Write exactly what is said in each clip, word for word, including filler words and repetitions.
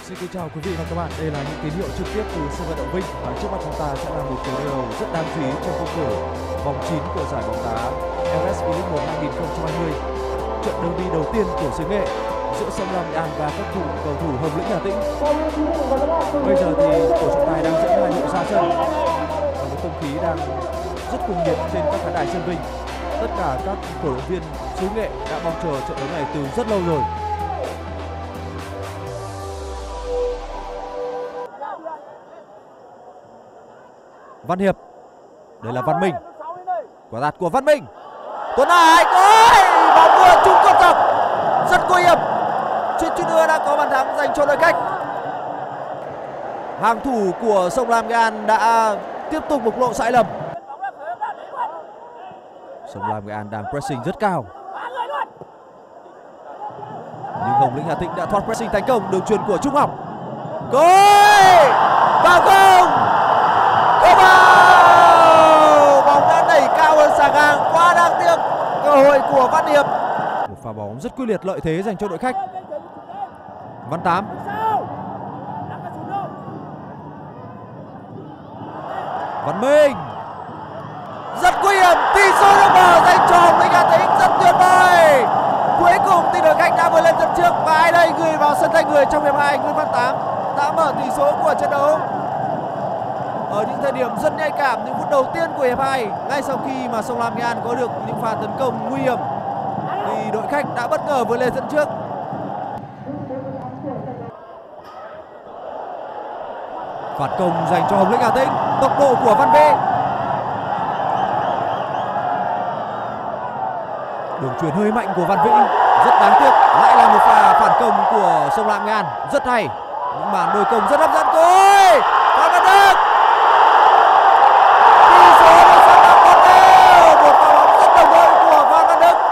Xin kính chào quý vị và các bạn. Đây là những tín hiệu trực tiếp từ sân vận động Vinh và trước mắt chúng ta sẽ là một cuộc đối đầu rất đáng chú ý trong khuôn khổ vòng chín của giải bóng đá em ét V-League một hai nghìn không trăm hai mươi. Trận derby đầu tiên của xứ Nghệ giữa Sông Lam Nghệ An và các thủ cầu thủ Hồng Lĩnh Hà Tĩnh. Bây giờ thì tổ trọng tài đang dẫn hai đội ra sân và một không khí đang rất cuồng nhiệt trên các khán đài sân Vinh. Tất cả các cổ động viên xứ Nghệ đã mong chờ trận đấu này từ rất lâu rồi. Văn Hiệp, đây là Văn Minh, quả tạt của Văn Minh, Tuấn Hải, ôi, bóng vừa trúng cột dọc, rất nguy hiểm. Trên chút nữa đã có bàn thắng dành cho đội khách. Hàng thủ của Sông Lam Nghệ An đã tiếp tục bộc lộ sai lầm. Sông Lam Nghệ An đang pressing rất cao, nhưng Hồng Lĩnh Hà Tĩnh đã thoát pressing thành công. Đường chuyền của Trung Học, gol, vào không. Không vào, bóng đã đẩy cao hơn xà ngang, quá đáng tiếc. Cơ hội của Văn Hiệp. Một pha bóng rất quyết liệt, lợi thế dành cho đội khách. Văn Tám, Văn Minh, rất nguy hiểm. Tỷ số được mở dành cho Hồng Lĩnh Hà Tĩnh, rất tuyệt vời. Cuối cùng thì đội khách đã vươn lên dẫn trước và ai đây, người vào sân thay người trong hiệp hai, Nguyễn Văn Tám đã mở tỷ số của trận đấu. Ở những thời điểm rất nhạy cảm, những phút đầu tiên của hiệp hai, ngay sau khi mà Sông Lam Nghệ An có được những pha tấn công nguy hiểm thì đội khách đã bất ngờ vươn lên dẫn trước. Phản công dành cho Hồng Lĩnh Hà Tĩnh, tốc độ của Văn Vê. Đường chuyền hơi mạnh của Văn Vĩ, rất đáng tiếc. Lại là một pha phản công của Sông Lam Nghệ An, rất hay. Những màn đôi công rất hấp dẫn. Ôi, Phan Văn Đức, tỷ số được sang bằng một đều. Một pha bóng rất đồng đội của Phan Văn Đức.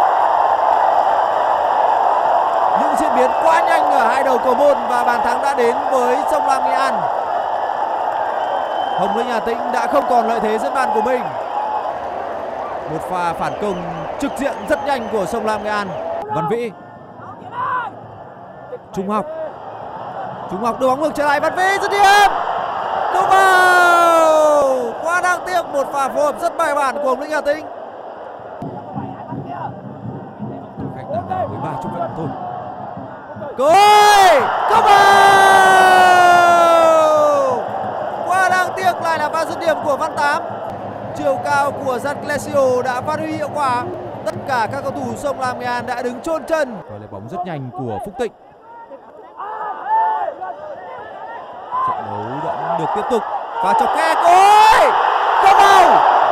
Những diễn biến quá nhanh ở hai đầu cầu môn và bàn thắng đã đến với Sông Lam Nghệ An. Hồng Lĩnh Hà Tĩnh đã không còn lợi thế dẫn bàn của mình. Một pha phản công trực diện rất nhanh của Sông Lam Nghệ An. Văn Vĩ, Trung Học, Trung Học đưa bóng ngược trở lại. Văn Vĩ dứt điểm, không vào, quá đáng tiếc. Một pha phối hợp rất bài bản của Hồng Lĩnh Hà Tĩnh. Đội khách đang đá với ba chục phút thôi. Cối, không vào, quá đáng tiếc. Lại là pha dứt điểm của Văn Tám. Chiều cao của Gian Clesio đã phát huy hiệu quả. Tất cả các cầu thủ Sông Lam Nghệ An đã đứng chôn chân. Và lấy bóng rất nhanh của Phúc Tịnh. Trận đấu vẫn được tiếp tục. Và chọc khe, ôi, không vào.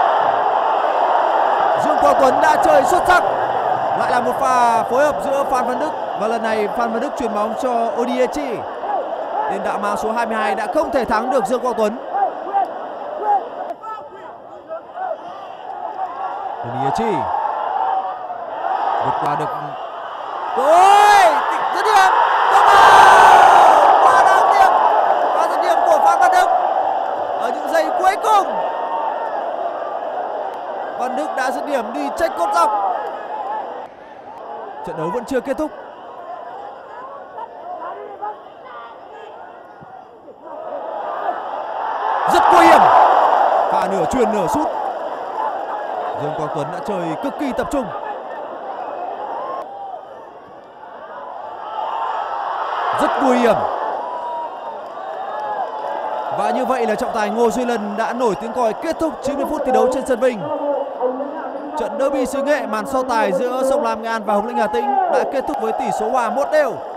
Dương Quang Tuấn đã chơi xuất sắc. Lại là một pha phối hợp giữa Phan Văn Đức và lần này Phan Văn Đức chuyền bóng cho Odiechi. Tiền đạo mang số hai mươi hai đã không thể thắng được Dương Quang Tuấn. Odiechi vượt qua được, ôi, dứt điểm, không vào, quá đáng tiếc. Và dứt điểm của Phan Văn Đức ở những giây cuối cùng. Văn Đức đã dứt điểm đi chếch cột dọc. Trận đấu vẫn chưa kết thúc. Rất nguy hiểm, pha nửa chuyền nửa sút. Dương Quang Tuấn đã chơi cực kỳ tập trung. Rất nguy hiểm. Và như vậy là trọng tài Ngô Duy Lân đã nổi tiếng còi kết thúc chín mươi phút thi đấu trên sân Vinh. Trận derby xứ Nghệ, màn so tài giữa Sông Lam Nghệ An và Hồng Lĩnh Hà Tĩnh đã kết thúc với tỷ số hòa một đều.